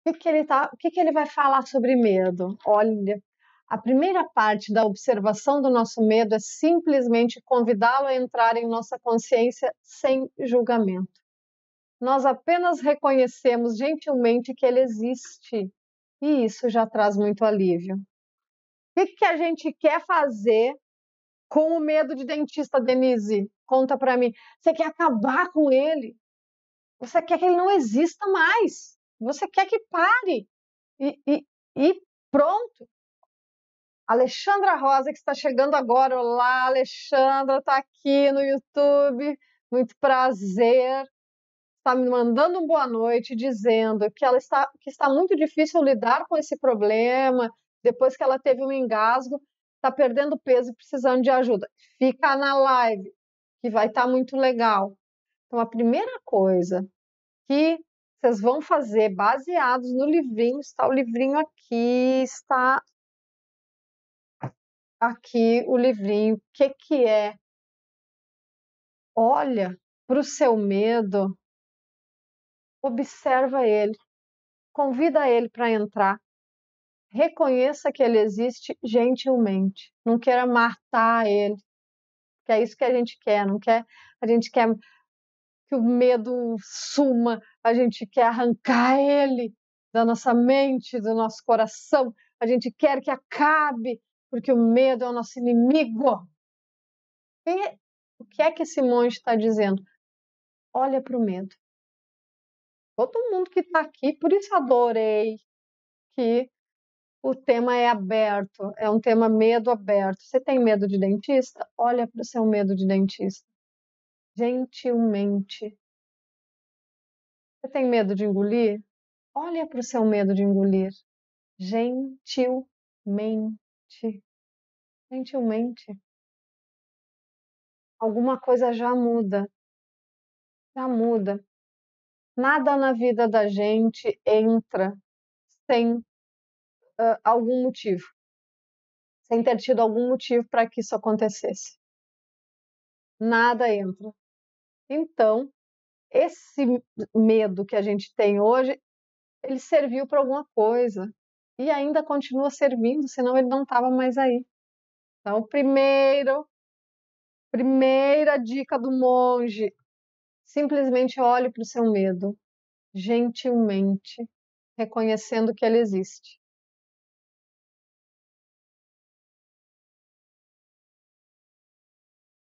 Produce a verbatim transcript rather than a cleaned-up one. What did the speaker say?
O que que ele tá, o que que ele vai falar sobre medo? Olha, a primeira parte da observação do nosso medo é simplesmente convidá-lo a entrar em nossa consciência sem julgamento. Nós apenas reconhecemos gentilmente que ele existe, e isso já traz muito alívio. O que que a gente quer fazer com o medo de dentista, Denise? Conta para mim. Você quer acabar com ele? Você quer que ele não exista mais? Você quer que pare? E, e, e pronto. Alexandra Rosa, que está chegando agora. Olá, Alexandra, está aqui no YouTube. Muito prazer. Está me mandando um boa noite, dizendo que ela está, que está muito difícil lidar com esse problema. Depois que ela teve um engasgo, está perdendo peso e precisando de ajuda. Fica na live, que vai estar muito legal. Então, a primeira coisa que vocês vão fazer, baseados no livrinho, está o livrinho aqui, está aqui o livrinho. O que que é? Olha para o seu medo, observa ele, convida ele para entrar, reconheça que ele existe gentilmente, não queira matar ele, que é isso que a gente quer, não quer, a gente quer que o medo suma, a gente quer arrancar ele da nossa mente, do nosso coração, a gente quer que acabe, porque o medo é o nosso inimigo. E o que é que esse monge está dizendo? Olha para o medo. Todo mundo que está aqui, por isso adorei que o tema é aberto, é um tema medo aberto. Você tem medo de dentista? Olha para o seu medo de dentista. Gentilmente. Você tem medo de engolir? Olha para o seu medo de engolir. Gentilmente. Gentilmente. Alguma coisa já muda. Já muda. Nada na vida da gente entra sem uh, algum motivo. Sem ter tido algum motivo para que isso acontecesse. Nada entra. Então, esse medo que a gente tem hoje, ele serviu para alguma coisa. E ainda continua servindo, senão ele não estava mais aí. Então, primeiro, primeira dica do monge, simplesmente olhe para o seu medo, gentilmente, reconhecendo que ele existe.